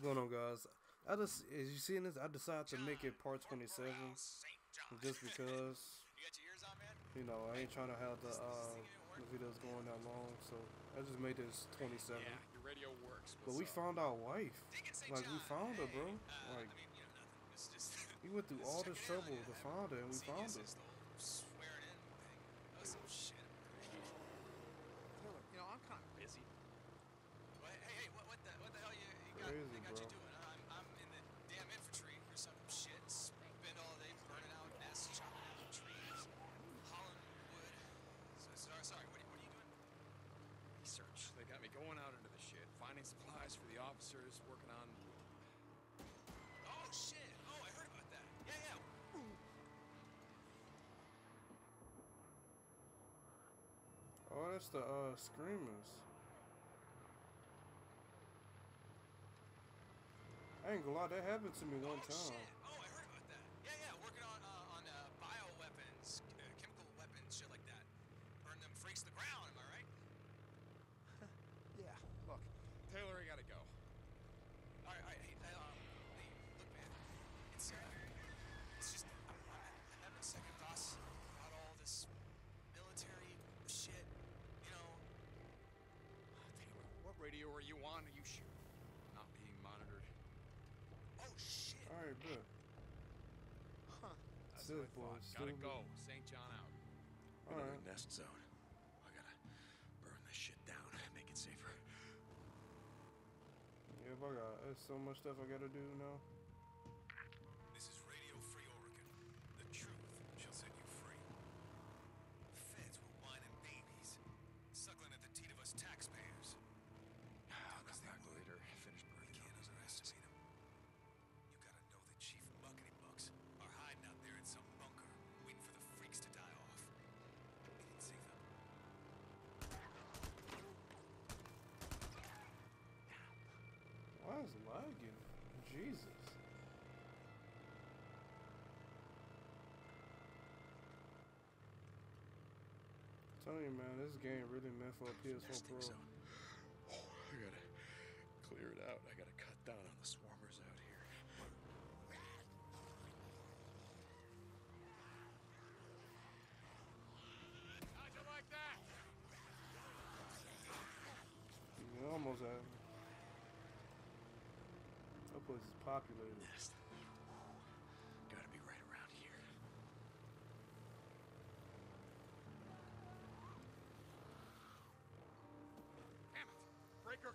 going on, guys? As you seeing this, I decided to make it part 27, just because, I ain't trying to have the videos going that long, so I just made this 27. Yeah, your radio works. But we found our wife. Like, we found her, bro. Like, we went through all this trouble to find her, and we found her. I'm kind of busy. Hey, what the hell you got, Crazy, they got bro. you doing? I'm in the damn infantry or some shit. Spend all day burning out nests, chopping down trees, hauling wood. Sorry, what are you doing? Research. They got me going out into the shit, finding supplies for the officers, working on... Oh, shit. Oh, I heard about that. Yeah. Oh, that's the Screamers. I ain't gonna lie, that happened to me one time. Shit. Oh, I heard about that. Yeah, working on bioweapons, chemical weapons, shit like that. Burn them freaks to the ground, am I right? Yeah, look. Taylor, I gotta go. Alright, hey, look, man. It's just, I'm having second thoughts about all this military shit, Taylor, what radio are you on? Are you sure? Not being monitored. Oh, shit. Alright, bro. Huh. That's Still, what I thought. boys, Gotta still go. St. John out. Another Alright. nest zone. I gotta burn this shit down, make it safer. Yeah, but there's so much stuff I gotta do now. This is Radio Free Oregon. The truth shall set you free. Feds were whining babies, suckling at the teat of us taxpayers. I'll come back later. Finish We burning can't down this nest. underestimate them. You gotta know the Chief Buckety Bucks are hiding out there in some bunker, waiting for the freaks to die off. We didn't save them. Why is it lagging? Jesus. I'm telling you, man, this game really meant for a PS4 Nesting Pro. zone. Oh, I gotta clear it out. I gotta cut down on the swarmers out here. How'd you like that? You almost had me. That place is populated. Nest. Gotta be right around here. Damn it. Breaker.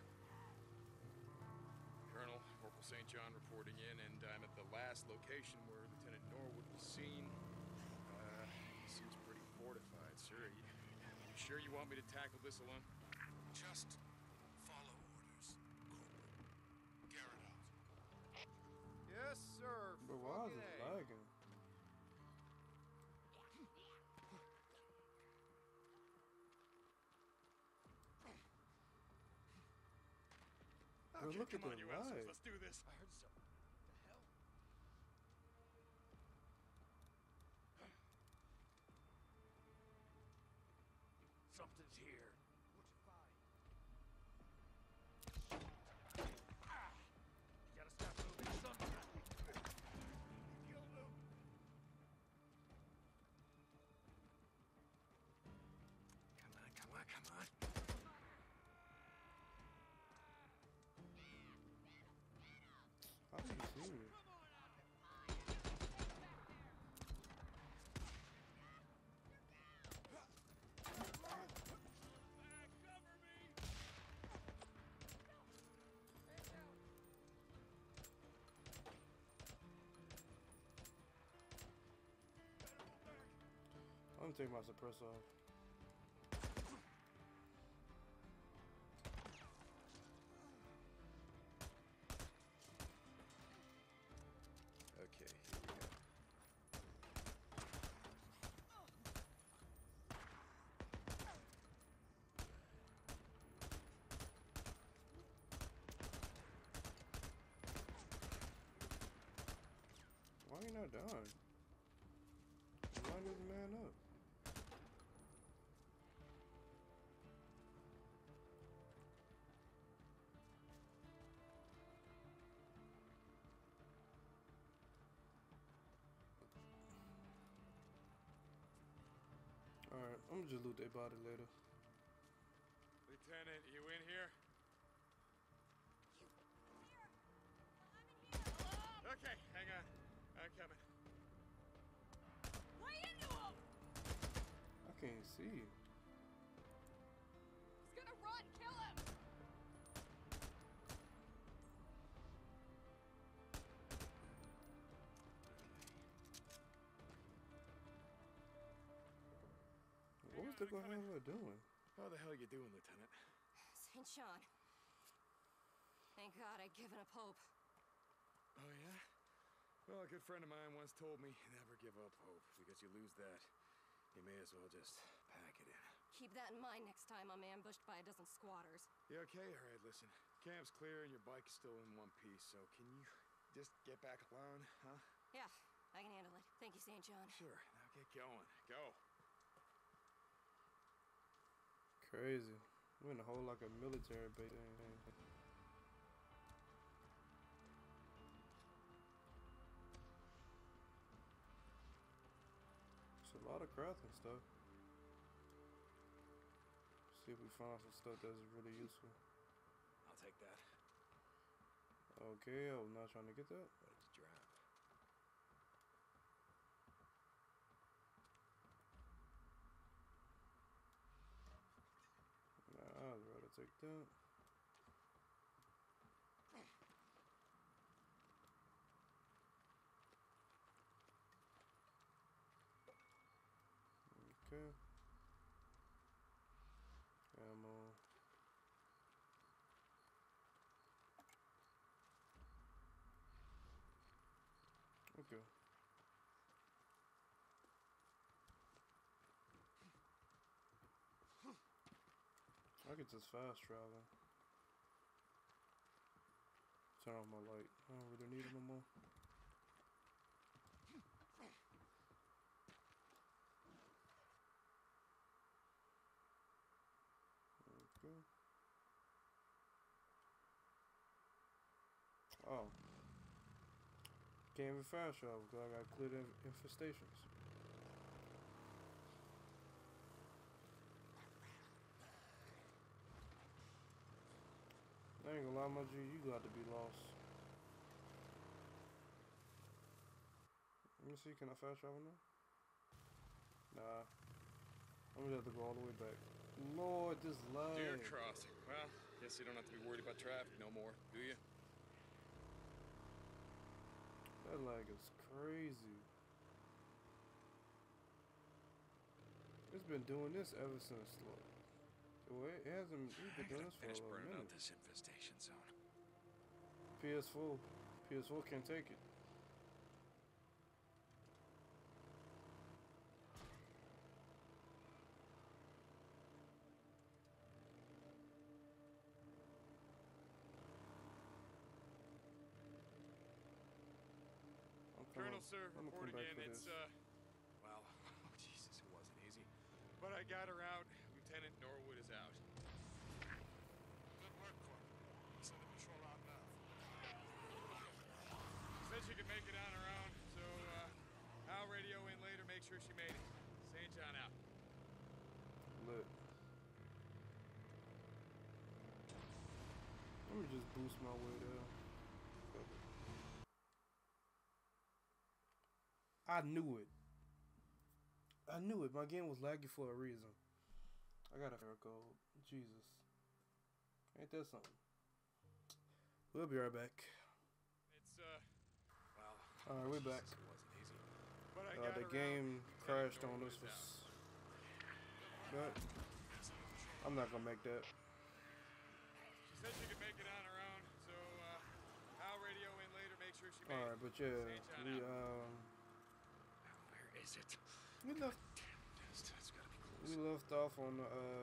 Colonel, Corporal St. John reporting in, and I'm at the last location where Lieutenant Norwood was seen. He seems pretty fortified, sir. You sure you want me to tackle this alone? Just follow orders, Corporal. Garrett out. Yes, sir. But why is it lagging? Bro, look at come on, the you assholes. light. Let's do this. I heard so. What the hell? Something's here. What'd you find? You gotta stop moving, son. You'll move. Come on. How did you see me? I'm gonna take my suppressor off. Okay, here we go. Why you not done? Line this man up. I'm gonna just loot their body later. Lieutenant, you in here? Okay, hang on. I'm coming. Lay into him! I can't see. He's gonna run! Kill him! What was the hell doing? How the hell you doing, Lieutenant? St. John. Thank God I'd given up hope. Oh, yeah? Well, a good friend of mine once told me, never give up hope, because you lose that, you may as well just pack it in. Keep that in mind next time I'm ambushed by a dozen squatters. You okay? All right, listen. Camp's clear and your bike's still in one piece, so can you just get back alone, huh? Yeah, I can handle it. Thank you, St. John. Sure. Now get going. Go. Crazy. We're in a whole like a military base. It's a lot of crafting stuff. See if we find some stuff that's really useful. I'll take that. Okay, I was not trying to get that. What did you drop? Nah, I'd rather take that. Okay. Ammo. Okay. I could just fast travel. Turn off my light. I don't really need it no more. Okay. Oh. Can't even fast travel because I got cleared infestations. I ain't gonna lie, my G, you got to be lost. Let me see, can I fast travel now? Nah. I'm gonna have to go all the way back. Lord, this lag. Deer crossing. Well, guess you don't have to be worried about traffic no more, do you? That lag is crazy. It's been doing this ever since, like, well, it hasn't, we've been doing this for a burning minute. out this infestation zone. PS4. PS4 can't take it. Colonel, sir, I'm gonna come reporting back in. for It's, this. well, oh, Jesus, it wasn't easy. But I got her out. Lieutenant Norwood is out. Good work, Corporal. Send the patrol out now. Said she could make it on her own, so, I'll radio in later, make sure she made it. St. John out. Lit. Let me just boost my way there. I knew it. I knew it. My game was laggy for a reason. I got a fair code. Jesus. Ain't that something? We'll be right back. It's, well, Alright, we're back. Jesus, it wasn't easy. But I got The her game out. crashed Lieutenant on us. Norwood is out. But I'm not gonna make that. She said she could make it on her own, so, I'll radio in later, make sure she made Alright, it. but yeah, St. John we out. Where is it? we left It's gotta be close. we left off on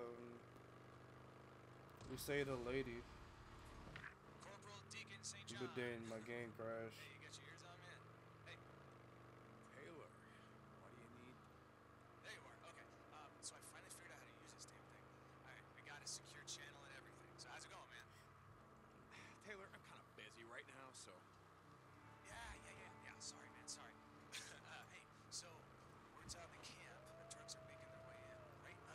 we saved a lady, Corporal Deacon St. John. but then my game crashed. Hey, you got your ears on, man? Hey, Taylor, what do you need? there you are. Okay. So I finally figured out how to use this damn thing. Alright, we got a secure channel and everything. So how's it going, man? Taylor, I'm kind of busy right now, so... Yeah. Sorry, man. Sorry. Hey, so word's out in the camp. The drugs are making their way in right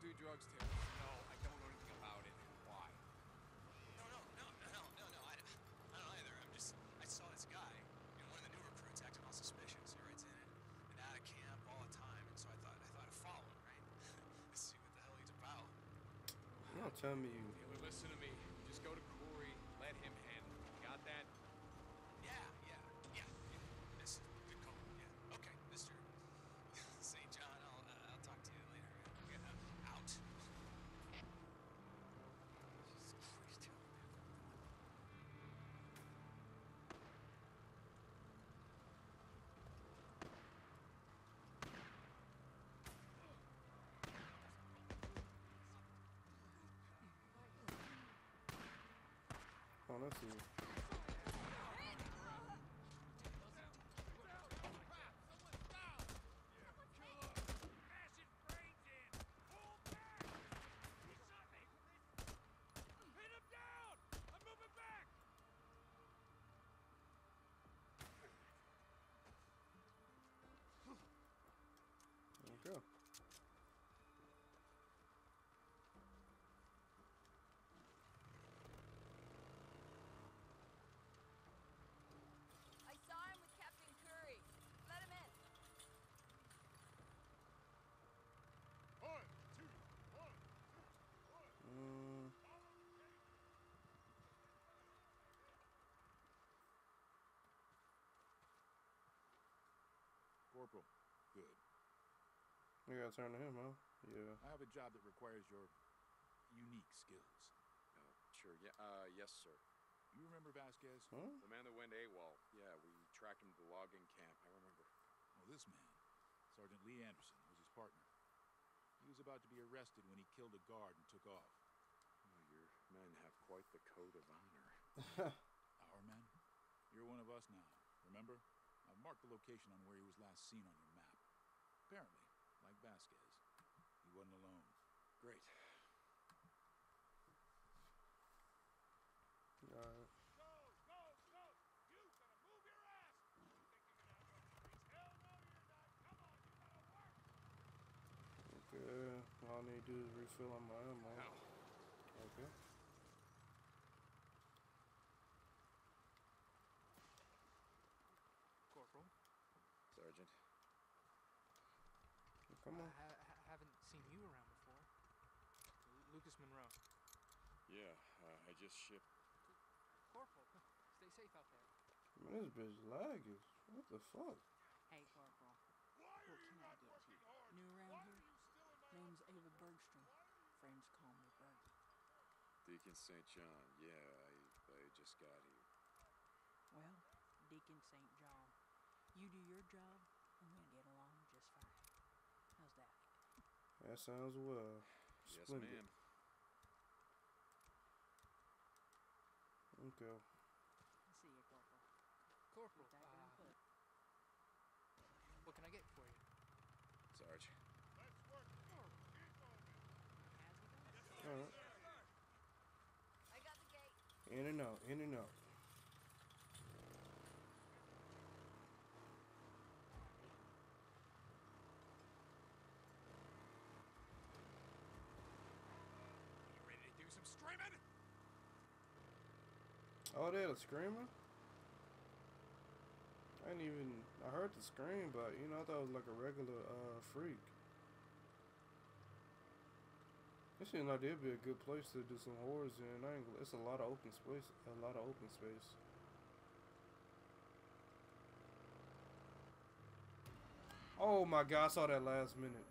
do drugs, Terry. No, I don't know anything about it. Why? No. I don't either. I saw this guy, one of the new recruits, acting all suspicious. He writes in and out of camp all the time, and so I thought I'd follow him, right? See what the hell he's about. You don't tell me you. Taylor, listen to me. Just go to Corey. Let him handle it. Got that? Yeah. This is good call. Yeah. Okay, Mr. St. John, I'll talk to you later. Yeah, out. Jesus Christ, Taylor. Oh, that's you. There we go. I saw him with Captain Curry. Let him in. Corporal, good. You gotta turn to him, huh? Yeah. I have a job that requires your unique skills. Sure. Yeah. Yes, sir. You remember Vasquez? Huh? The man that went AWOL. Yeah, we tracked him to the logging camp. I remember. Well, this man, Sergeant Lee Anderson, was his partner. He was about to be arrested when he killed a guard and took off. Oh, your men have quite the code of honor. Our men? You're one of us now, remember? I've marked the location on where he was last seen on your map. Apparently, like Vasquez, he wasn't alone. Great. Alright. Okay, all I need to do is refill on my ammo. Okay. Corporal, Sergeant. Come on. I haven't seen you around before. Lucas Monroe. Yeah, I just shipped. Corporal, stay safe out there. Man, this bitch lagging. What the fuck? Hey, Corporal. What can I get you? New around here? Name's Ava Bergstrom. Friends call me Bergie. Deacon St. John. Yeah, I just got here. Well, Deacon St. John, you do your job, and we'll get along just fine. How's that? That sounds well. Yes, Splendid. ma'am. Okay. See you, Corporal. Corporal, Get that gun put. what can I get for you? Sarge. Alright. I got the gate. In and out, in and out. You ready to do some screaming? Oh, they had a screamer? I heard the scream, but, you know, I thought it was like a regular, freak. This seems like it'd be a good place to do some horrors in. It's a lot of open space, Oh my god, I saw that last minute.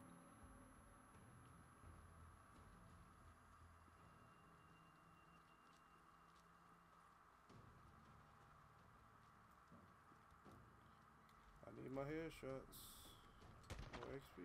I need my headshots. More XP.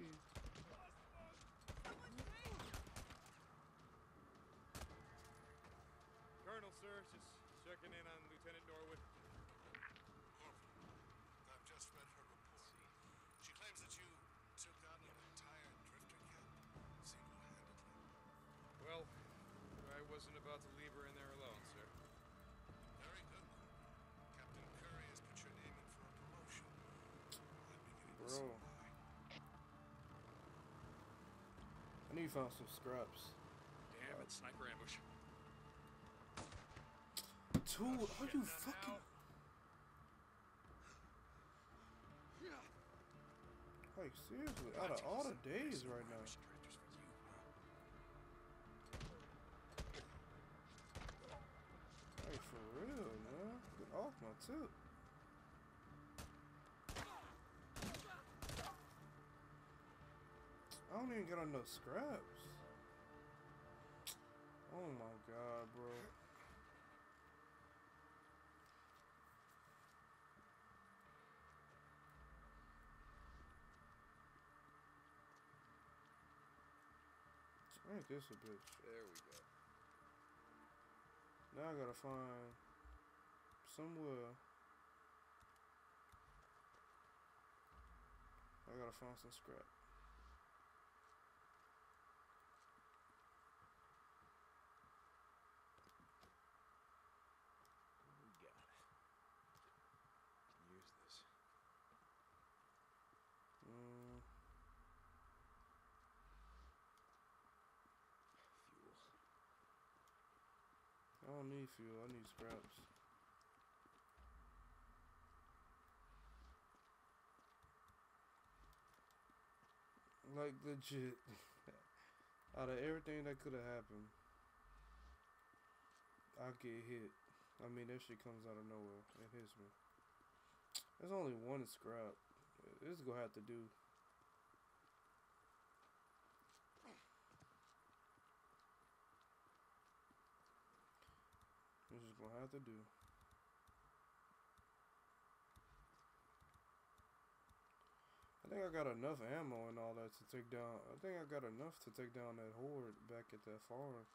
Colonel, sir, just checking in on Lieutenant Norwood. Corporal, I've just read her report. She claims that you took down an entire drifter camp single-handedly. Well, I wasn't about to leave her in there alone, sir. Very good, Corporal. Captain Curry has put your name in for a promotion. I'm beginning to see Bro. why. I He found some scraps. Damn it, sniper ambush. Two? Are you fucking? Like seriously, out of all the days right now. Like for real, man. Get off my tip. I don't even get enough scraps. Oh my god, bro. Ain't this a bitch? There we go. Now I gotta find somewhere. I gotta find some scrap. We got it. Use this. Fuel. I don't need fuel, I need scraps. Like legit. Out of everything that could have happened, I get hit. I mean, that shit comes out of nowhere. It hits me. There's only one scrap. This is gonna have to do. This is gonna have to do. I think I got enough ammo and all that to take down. I think I got enough to take down that horde back at that farm.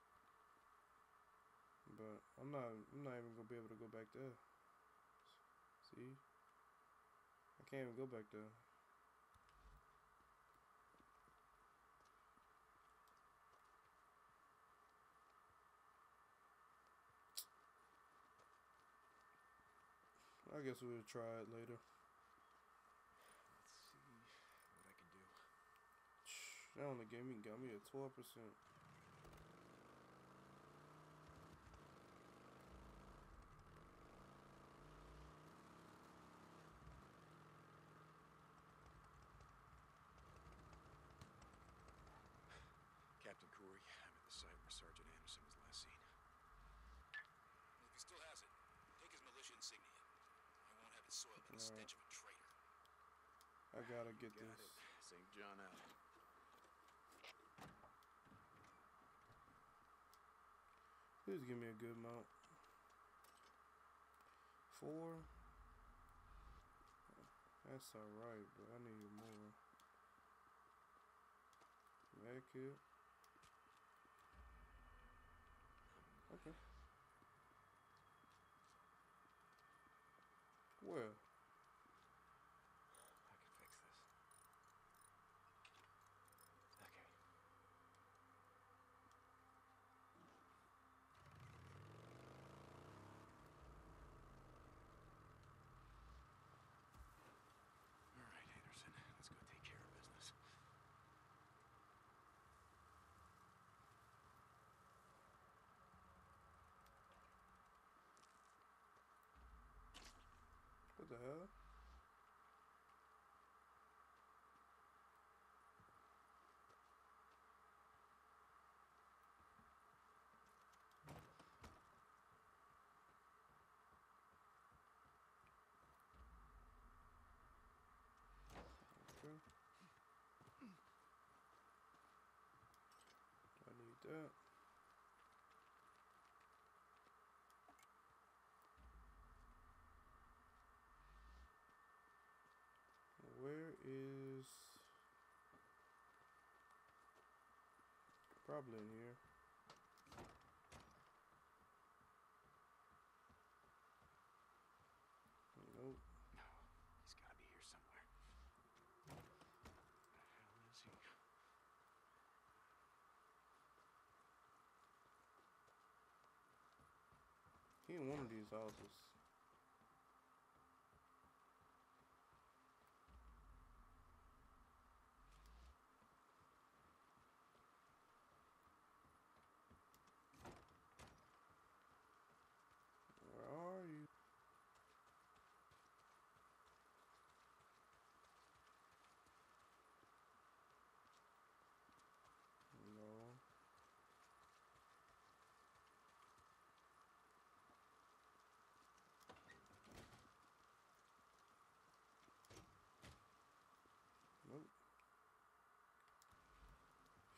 But I'm not even gonna be able to go back there. See? I can't even go back there. I guess we'll try it later. Let's see what I can do. That only got me a 12%. Captain Corey, I'm at the site where Sergeant Anderson was last seen. Well, if he still has it, take his militia insignia. I won't have it soiled by the stench of a traitor. I gotta get Got this. it. St. John out. Please give me a good mount. 4. That's alright, but I need more. Med kit. Okay. Where? I can fix this. Okay. All right, Anderson, let's go take care of business. What the hell? Okay. I need that. Where is... Probably in here. Nope. No, he's gotta be here somewhere. Where the hell is he? He in one of these houses.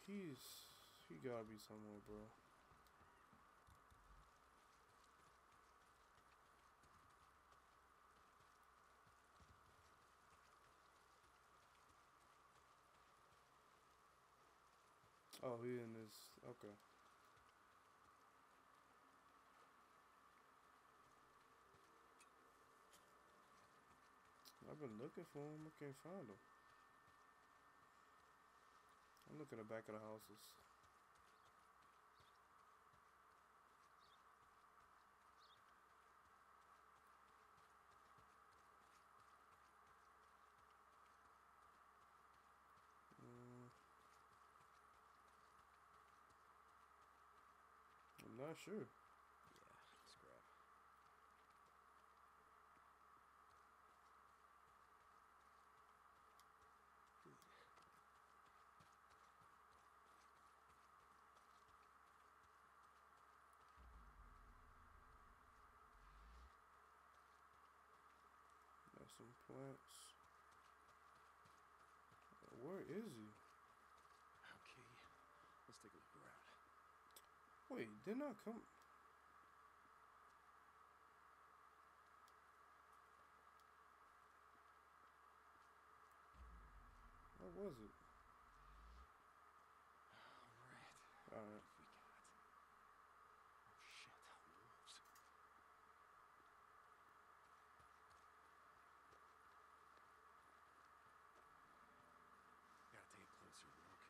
He gotta be somewhere, bro. Oh, he in this. Okay. I've been looking for him. I can't find him. I'm looking at the back of the houses. I'm not sure. Yeah, scrap. Got some plants. Where is he? Okay, let's take a look around. Wait, didn't I come? Where was it? All right. Alright. What have we got? Oh shit, wolves. Gotta take a closer look.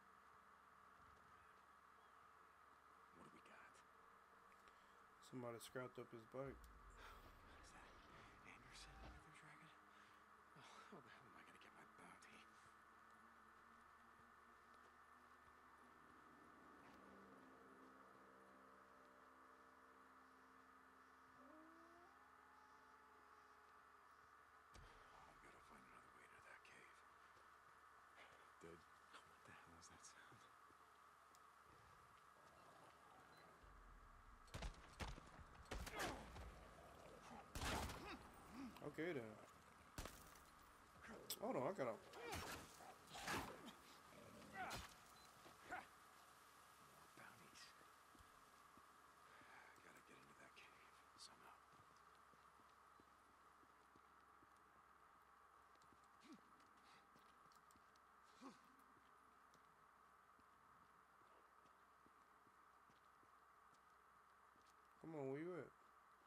What do we got? Somebody scrapped up his bike. Is that Anderson that they're dragging? Oh, how the hell am I gonna get my bounty? I've got to find another way to that cave. Dead. What the hell is that sound? Okay then. Hold on, I gotta. Bounties. Gotta get into that cave somehow. Come on, where you at?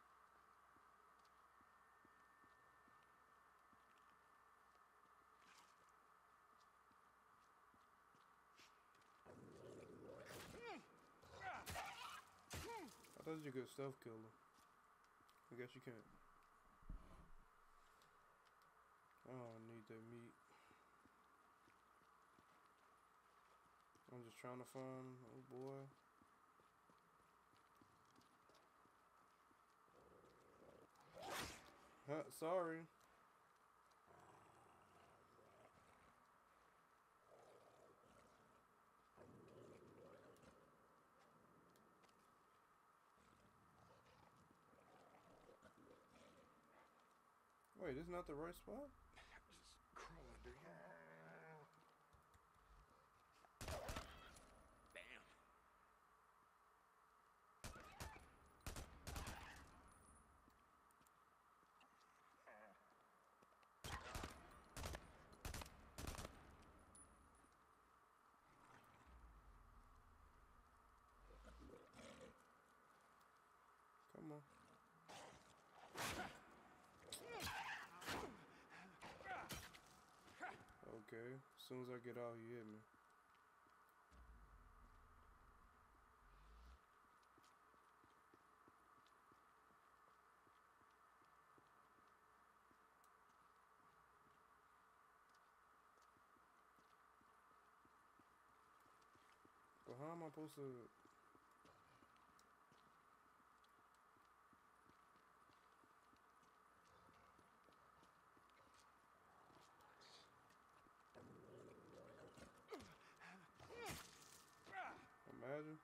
I thought you could stealth kill him. I guess you can't. I don't need that meat. I'm just trying to find oh boy. Sorry. Wait, this is not the right spot? Just crawl under here. Bam. Come on. Okay, as soon as I get out, he hit me. But how am I supposed to? Imagine.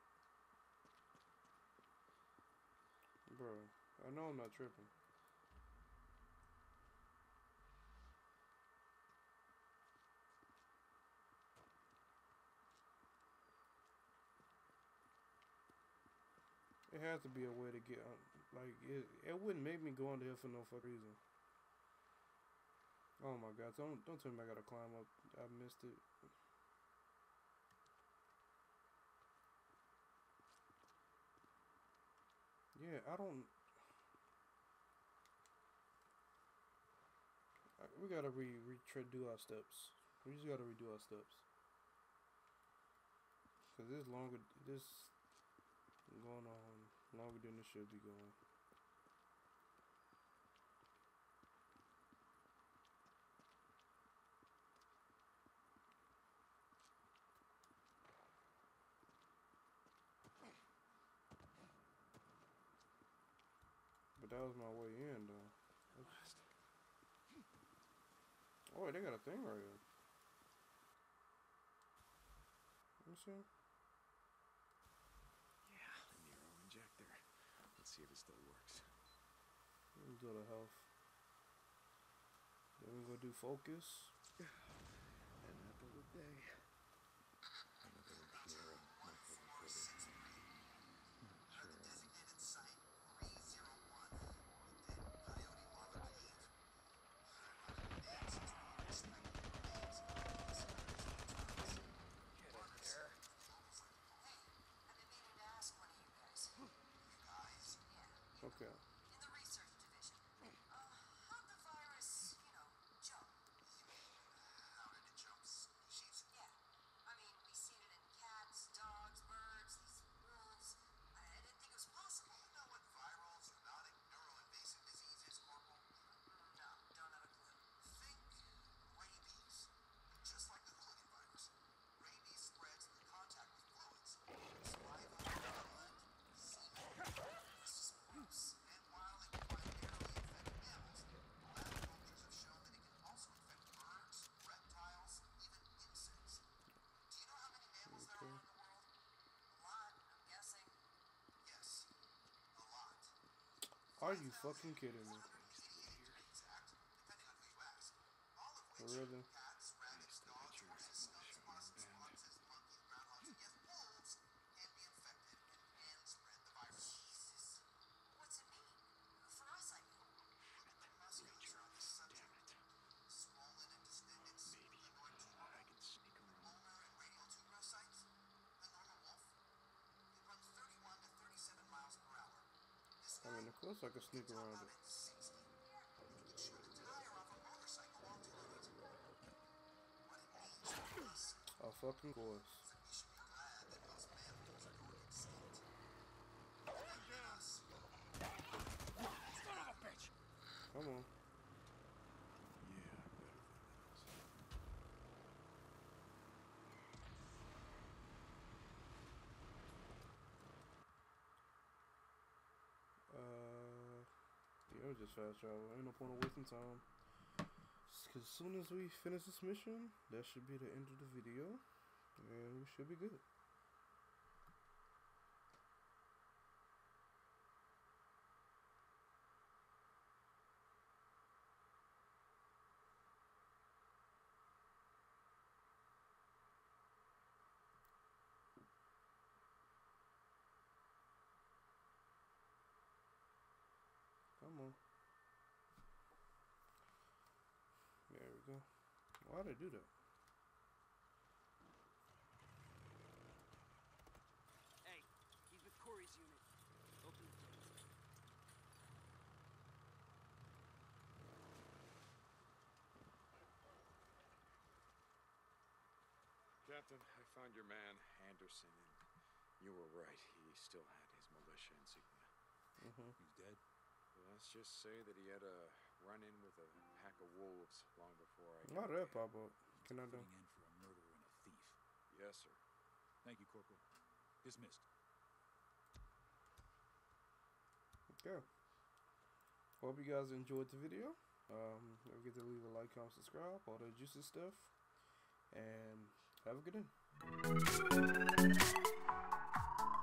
Bro, I know I'm not tripping. It has to be a way to get on. Like, it wouldn't make me go on there for no fucking reason. Oh my god, don't tell me I gotta climb up. I missed it. Yeah, I don't. We gotta do our steps. We just gotta redo our steps. Cause this longer, this going on longer than it should be going. But that was my way in, though. Oh, they got a thing right here. Let me see. Yeah, the Nero injector. Let's see if it still works. Let me go to health. Then we go do focus. And apple a day. Another Nero micro-recorded. Designated site 301. Dead coyote lava cave. Okay. In the research division. How'd the virus, jump? You mean, how did it jump species? Yeah. I mean, we seen it in cats, dogs, birds, these wolves. I didn't think it was possible. You know what viral zoonotic neuroinvasive disease is, Corporal? No, don't have a clue. Think rabies. Just like the hooligan virus. Rabies spreads through contact with fluids. Saliva, blood, semen. Gross. And while it can primarily infect mammals, lab cultures have shown that it can also infect birds, reptiles, even insects. Do you know how many mammals there are in the world? A lot, I'm guessing. Yes, a lot. Are you fucking kidding me? 5,488 to be exact, depending on who you ask. All of which Really? cats, rabbits, dogs, horses, skunks, possums, foxes, monkeys, groundhogs, and yes, wolves can be infected and can spread the virus. Jesus. What's it mean? For us, I mean. Look at the musculature on this subject. Swollen and distended sphenoid tumor. I can sneak around. Ulnar and radial tuberocytes. The normal wolf. It runs 31 to 37 miles per hour. This I mean, of course I could sneak around it. 60. It can shoot a tire off a motorcycle while doing it. What it means to us A fucking course. is that we should be glad that most mammals are going extinct. And us. Son of a bitch! Come on. Yeah, better than this. Yeah, it was just fast travel. Ain't no point of wasting time. Cause as soon as we finish this mission, that should be the end of the video, and we should be good. Come on. There we go. Why'd I do that? Hey, he's with Corey's unit. Open the door. Captain, I found your man, Anderson, and you were right. He still had his militia insignia. He's dead? Let's just say that he had a run-in with a pack of wolves long before I Why got did that there. pop up? Can I do? Putting in for a murderer and a thief. Yes, sir. Thank you, Corporal. Dismissed. Okay. Hope you guys enjoyed the video. Don't forget to leave a like, comment, subscribe, all that juicy stuff. And have a good day.